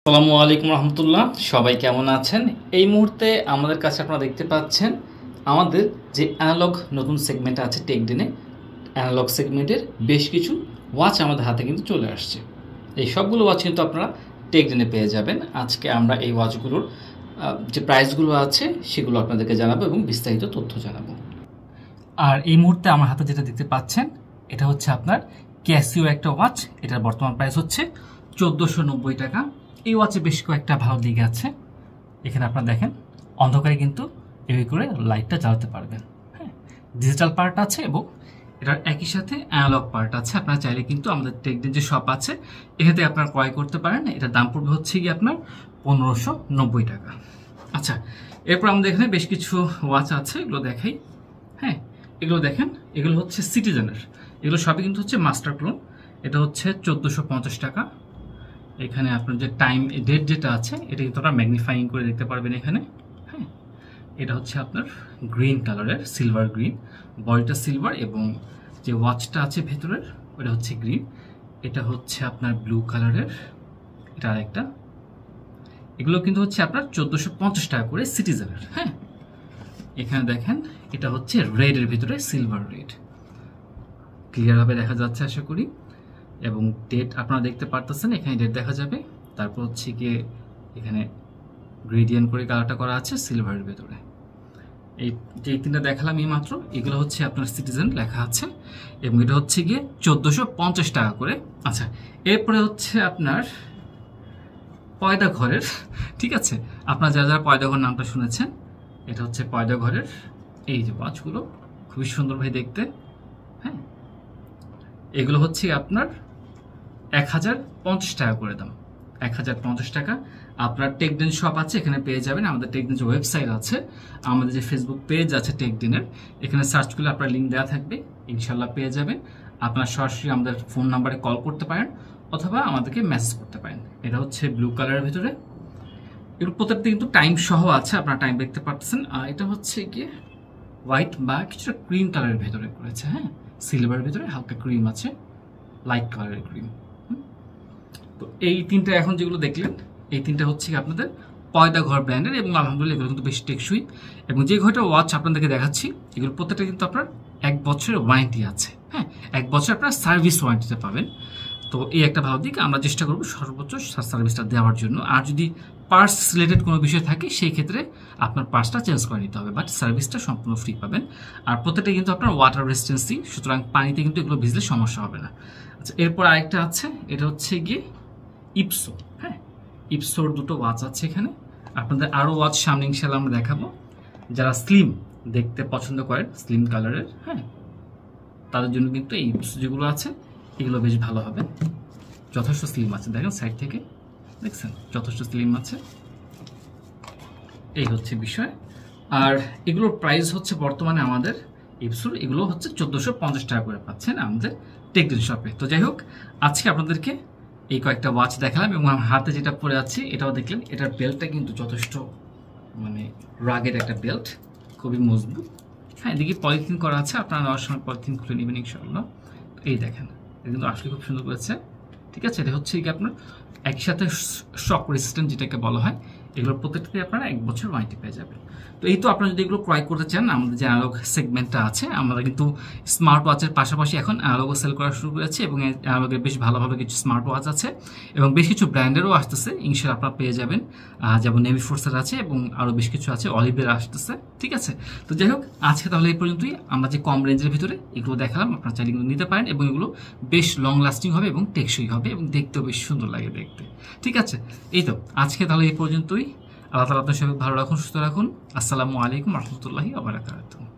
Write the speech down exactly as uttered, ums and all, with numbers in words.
আসসালামু আলাইকুম রহমতুল্লাহ। সবাই কেমন আছেন? এই মুহূর্তে আমাদের কাছে আপনারা দেখতে পাচ্ছেন আমাদের যে অ্যানালগ নতুন সেগমেন্ট আছে টেকডিনে, অ্যানালগ সেগমেন্টের বেশ কিছু ওয়াচ আমাদের হাতে কিন্তু চলে আসছে। এই সবগুলো ওয়াচ কিন্তু আপনারা টেকডিনে পেয়ে যাবেন। আজকে আমরা এই ওয়াচগুলোর যে প্রাইসগুলো আছে সেগুলো আপনাদেরকে জানাবো এবং বিস্তারিত তথ্য জানাবো। আর এই মুহূর্তে আমার হাতে যেটা দেখতে পাচ্ছেন এটা হচ্ছে আপনার ক্যাসিও একটা ওয়াচ। এটার বর্তমান প্রাইস হচ্ছে চোদ্দোশো নব্বই টাকা। এই ওয়াচে বেশ কয়েকটা ভালো দিক আছে। এখানে আপনারা দেখেন অন্ধকারে কিন্তু এভাবে করে লাইটটা জ্বালাতে পারবেন। হ্যাঁ, ডিজিটাল পার্ট আছে এবং এটার একই সাথে অ্যানালগ পার্ট আছে। আপনারা চাইলে কিন্তু আমাদের টেকডিন যে শপ আছে এখান থেকে আপনারা ক্রয় করতে পারেন। এটার দাম পড়বে হচ্ছে গিয়ে আপনার পনেরোশো নব্বই টাকা। আচ্ছা, এরপর আমাদের এখানে বেশ কিছু ওয়াচ আছে, এগুলো দেখাই। হ্যাঁ, এগুলো দেখেন, এগুলো হচ্ছে সিটিজেনের। এগুলো সবই কিন্তু হচ্ছে মাস্টার ক্লোন। এটা হচ্ছে চোদ্দোশো পঞ্চাশ টাকা। এখানে আপনার যে টাইম ডেট যেটা আছে এটা কিন্তু আপনারা ম্যাগনিফাইং করে দেখতে পারবেন এখানে। হ্যাঁ, এটা হচ্ছে আপনার গ্রিন কালারের, সিলভার গ্রিন, বডিটা সিলভার এবং যে ওয়াচটা আছে ভেতরের ওটা হচ্ছে গ্রিন। এটা হচ্ছে আপনার ব্লু কালারের, এটা আরেকটা। এগুলো কিন্তু হচ্ছে আপনার চোদ্দোশো পঞ্চাশ টাকা করে সিটিজেনের। হ্যাঁ, এখানে দেখেন এটা হচ্ছে রেডের ভিতরে, সিলভার রেড, ক্লিয়ারভাবে দেখা যাচ্ছে আশা করি। এবং ডেট আপনারা দেখতে পারতেছেন, এখানে ডেট দেখা যাবে। তারপর হচ্ছে গিয়ে এখানে গ্রেডিয়েন্ট করে কালারটা করা আছে সিলভারের ভেতরে। এই যে তিনটা দেখালাম এই মাত্র, এগুলো হচ্ছে আপনার সিটিজেন লেখা আছে এবং এটা হচ্ছে গিয়ে চোদ্দোশো পঞ্চাশ টাকা করে। আচ্ছা, এরপরে হচ্ছে আপনার পয়দা ঘরের, ঠিক আছে, আপনারা যারা যারা পয়দা ঘর নামটা শুনেছেন, এটা হচ্ছে পয়দা ঘরের এই যে ওয়াচগুলো, খুবই সুন্দর ভাই দেখতে। হ্যাঁ, এগুলো হচ্ছে আপনার এক হাজার পঞ্চাশ টাকা করে দাম, এক হাজার পঞ্চাশ টাকা। আপনার টেকডিন শপ আছে, এখানে পেয়ে যাবেন। আমাদের টেকডিন যে ওয়েবসাইট আছে, আমাদের যে ফেসবুক পেজ আছে টেকডিনের, এখানে সার্চ করলে আপনার লিঙ্ক দেওয়া থাকবে, ইনশাল্লাহ পেয়ে যাবেন। আপনার সরাসরি আমাদের ফোন নাম্বারে কল করতে পারেন অথবা আমাদেরকে মেসেজ করতে পারেন। এটা হচ্ছে ব্লু কালারের ভিতরে, এগুলো প্রত্যেকটা কিন্তু টাইম সহ আছে, আপনার টাইম দেখতে পাচ্ছেন। আর এটা হচ্ছে গিয়ে হোয়াইট বা কিছুটা ক্রিম কালারের ভেতরে করেছে। হ্যাঁ, সিলভারের ভিতরে হালকা ক্রিম আছে, লাইট কালারের ক্রিম। তো এই তিনটা এখন যেগুলো দেখলেন, এই তিনটা হচ্ছে আপনাদের পয়দা ঘর ব্র্যান্ডের এবং আলহামদুলিল্লাহ এগুলো কিন্তু বেশ টেকসই। এবং যে ঘরটা ওয়াচ আপনাদেরকে দেখাচ্ছি, এগুলো প্রত্যেকটা কিন্তু আপনার এক বছরের ওয়ারেন্টি আছে। হ্যাঁ, এক বছর আপনার সার্ভিস ওয়ারেন্টিতে পাবেন। তো এই একটা ভালো দিক, আমরা চেষ্টা করবো সর্বোচ্চ সার্ভিসটা দেওয়ার জন্য। আর যদি পার্টস রিলেটেড কোনো বিষয় থাকে সেই ক্ষেত্রে আপনার পার্টসটা চেঞ্জ করে নিতে হবে, বাট সার্ভিসটা সম্পূর্ণ ফ্রি পাবেন। আর প্রত্যেকটা কিন্তু আপনার ওয়াটার রেজিস্ট্যান্সি, সুতরাং পানিতে কিন্তু এগুলো ভিজলে সমস্যা হবে না। আচ্ছা, এরপর আরেকটা আছে, এটা হচ্ছে গিয়ে ইপসো। হ্যাঁ, ইপসোর দুটো ওয়াচ আছে এখানে। আপনাদের আরও ওয়াচ সামনে ইনশাল্লাহ আমরা দেখাবো। যারা স্লিম দেখতে পছন্দ করেন, স্লিম কালারের, হ্যাঁ, তাদের জন্য কিন্তু এই ইপসো যেগুলো আছে এগুলো বেশ ভালো হবে। যথেষ্ট স্লিম আছে, দেখেন সাইড থেকে দেখছেন, যথেষ্ট স্লিম আছে। এই হচ্ছে বিষয়। আর এগুলোর প্রাইস হচ্ছে বর্তমানে আমাদের ইপসোর এগুলো হচ্ছে চোদ্দোশো পঞ্চাশ টাকা করে পাচ্ছেন আমাদের টেকডিন শপে। তো যাই হোক, আজকে আপনাদেরকে এই কয়েকটা ওয়াচ দেখালাম এবং আমার হাতে যেটা পরে আছে এটাও দেখলেন। এটার বেল্টটা কিন্তু যথেষ্ট মানে রাগের একটা বেল্ট, খুবই মজবুত। হ্যাঁ, এদিকে পলিথিন করা আছে, আপনারা নেওয়ার সময় পলিথিন খুলে নেবেন ইনশাআল্লাহ। এই দেখেন, এটা কিন্তু আসলে খুব সুন্দর করেছে। ঠিক আছে, এটা হচ্ছে কি আপনার একই সাথে শক রেজিস্ট্যান্ট যেটাকে বলা হয়, এগুলোর প্রত্যেকটাতে আপনারা এক বছর ওয়ারেন্টি পেয়ে যাবেন। তো এই তো আপনারা যদি এগুলো ক্রয় করতে চান, আমাদের যে অ্যানালগ সেগমেন্টটা আছে, আমরা কিন্তু স্মার্ট ওয়াচের পাশাপাশি এখন অ্যানালগও সেল করা শুরু করেছে এবং অ্যানালগের বেশ ভালো ভালো কিছু স্মার্ট ওয়াচ আছে এবং বেশ কিছু ব্র্যান্ডেরও আসতেছে, ইনশাল্লাহ আপনারা পেয়ে যাবেন। যেমন নেভি ফোর্সের আছে এবং আরও বেশ কিছু আছে, অলিভের আসতেছে। ঠিক আছে, তো যাই হোক, আজকে তাহলে এই পর্যন্তই। আমরা যে কম রেঞ্জের ভিতরে এগুলো দেখালাম, আপনারা চাইলে এগুলো নিতে পারেন এবং এগুলো বেশ লং লাস্টিং হবে এবং টেকসই হবে এবং দেখতেও বেশ সুন্দর লাগে দেখতে। ঠিক আছে, এই তো আজকে তাহলে এই পর্যন্তই। আল্লাহ তাআলা আপনাদের সবাই ভালো রাখুন, সুস্থ রাখুন। আসসালামু আলাইকুম রহমতুল্লাহি ওয়া বারাকাতুহু।